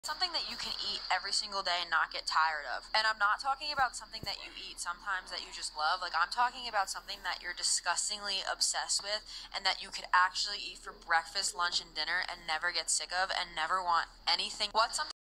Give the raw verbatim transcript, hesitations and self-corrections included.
Something that you can eat every single day and not get tired of. And I'm not talking about something that you eat sometimes that you just love. Like, I'm talking about something that you're disgustingly obsessed with and that you could actually eat for breakfast, lunch, and dinner and never get sick of and never want anything. What's something